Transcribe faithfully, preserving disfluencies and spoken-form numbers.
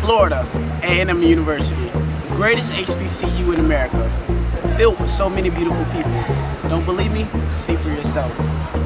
Florida A and M University, the greatest H B C U in America, filled with so many beautiful people. Don't believe me? See for yourself.